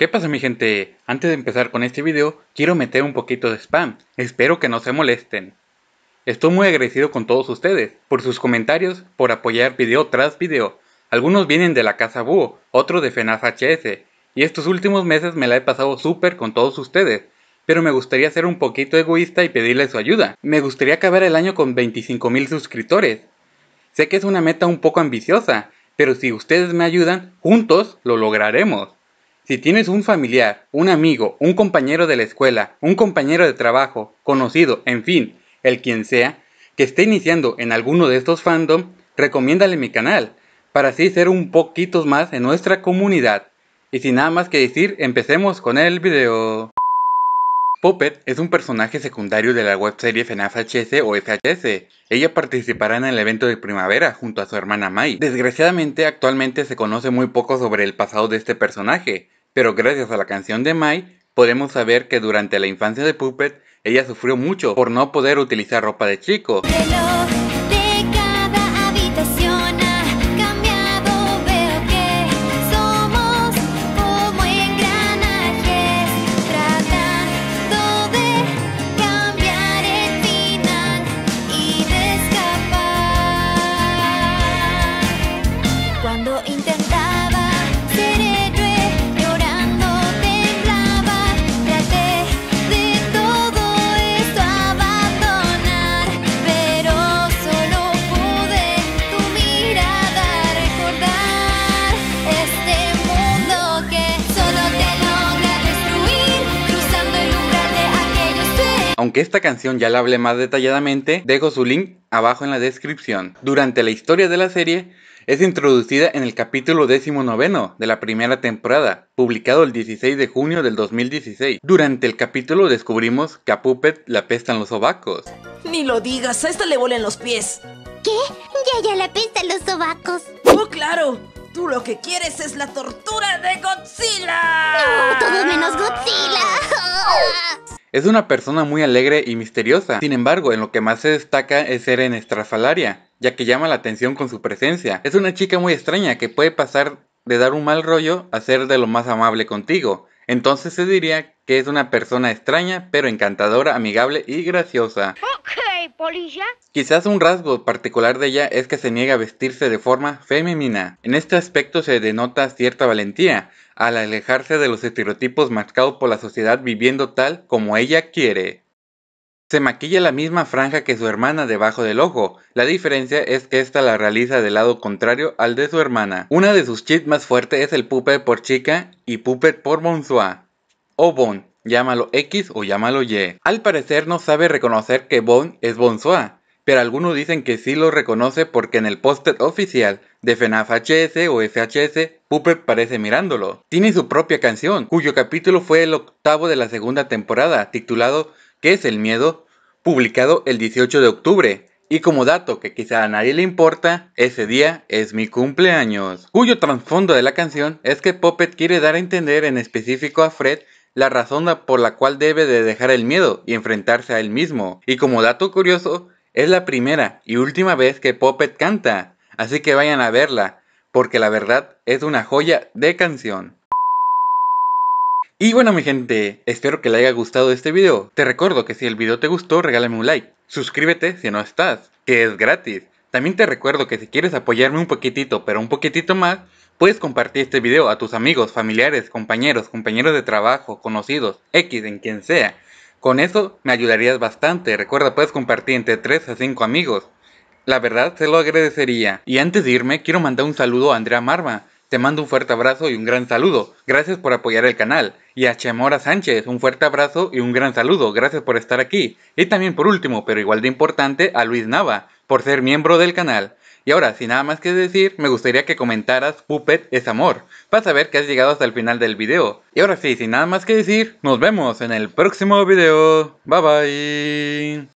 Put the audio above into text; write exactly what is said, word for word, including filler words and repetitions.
¿Qué pasa, mi gente? Antes de empezar con este video, quiero meter un poquito de spam. Espero que no se molesten. Estoy muy agradecido con todos ustedes, por sus comentarios, por apoyar video tras video. Algunos vienen de la casa Búho, otros de FNAF H S, y estos últimos meses me la he pasado súper con todos ustedes. Pero me gustaría ser un poquito egoísta y pedirles su ayuda. Me gustaría acabar el año con veinticinco mil suscriptores. Sé que es una meta un poco ambiciosa, pero si ustedes me ayudan, juntos lo lograremos. Si tienes un familiar, un amigo, un compañero de la escuela, un compañero de trabajo, conocido, en fin, el quien sea, que esté iniciando en alguno de estos fandom, recomiéndale mi canal, para así ser un poquito más en nuestra comunidad. Y sin nada más que decir, empecemos con el video. Puppet es un personaje secundario de la webserie FNAF H S o F H S. Ella participará en el evento de primavera junto a su hermana Mai. Desgraciadamente, actualmente se conoce muy poco sobre el pasado de este personaje, pero gracias a la canción de Mai, podemos saber que durante la infancia de Puppet, ella sufrió mucho por no poder utilizar ropa de chico. Aunque esta canción ya la hablé más detalladamente, dejo su link abajo en la descripción. Durante la historia de la serie, es introducida en el capítulo décimo noveno de la primera temporada, publicado el dieciséis de junio del dos mil dieciséis. Durante el capítulo descubrimos que a Puppet le apestan los sobacos. Ni lo digas, a esta le vuelan los pies. ¿Qué? Ya ya le apestan los sobacos. ¡Oh, claro! Tú lo que quieres es la tortura de Godzilla. No, todo menos Godzilla. Es una persona muy alegre y misteriosa. Sin embargo, en lo que más se destaca es ser en estrafalaria, ya que llama la atención con su presencia. Es una chica muy extraña que puede pasar de dar un mal rollo a ser de lo más amable contigo. Entonces se diría que es una persona extraña, pero encantadora, amigable y graciosa. Ok, polilla. Quizás un rasgo particular de ella es que se niega a vestirse de forma femenina. En este aspecto se denota cierta valentía, al alejarse de los estereotipos marcados por la sociedad viviendo tal como ella quiere. Se maquilla la misma franja que su hermana debajo del ojo, la diferencia es que esta la realiza del lado contrario al de su hermana. Una de sus cheats más fuertes es el Puppet por chica y Puppet por Bonsoir, o Bon, llámalo X o llámalo Y. Al parecer no sabe reconocer que Bon es Bonsoir, pero algunos dicen que sí lo reconoce porque en el póster oficial de FNAF H S o F H S, Puppet parece mirándolo. Tiene su propia canción, cuyo capítulo fue el octavo de la segunda temporada, titulado ¿Qué es el miedo?, publicado el dieciocho de octubre. Y como dato que quizá a nadie le importa, ese día es mi cumpleaños. Cuyo trasfondo de la canción es que Puppet quiere dar a entender en específico a Fred la razón por la cual debe de dejar el miedo y enfrentarse a él mismo. Y como dato curioso, es la primera y última vez que Puppet canta, así que vayan a verla, porque la verdad es una joya de canción. Y bueno, mi gente, espero que les haya gustado este video. Te recuerdo que si el video te gustó, regálame un like. Suscríbete si no estás, que es gratis. También te recuerdo que si quieres apoyarme un poquitito, pero un poquitito más, puedes compartir este video a tus amigos, familiares, compañeros, compañeros de trabajo, conocidos, X, en quien sea. Con eso me ayudarías bastante. Recuerda, puedes compartir entre tres a cinco amigos. La verdad, se lo agradecería. Y antes de irme, quiero mandar un saludo a Andrea Marma. Te mando un fuerte abrazo y un gran saludo. Gracias por apoyar el canal. Y a Chamora Sánchez, un fuerte abrazo y un gran saludo. Gracias por estar aquí. Y también por último, pero igual de importante, a Luis Nava, por ser miembro del canal. Y ahora, sin nada más que decir, me gustaría que comentaras Puppet es amor, para saber que has llegado hasta el final del video. Y ahora sí, sin nada más que decir, nos vemos en el próximo video. Bye bye.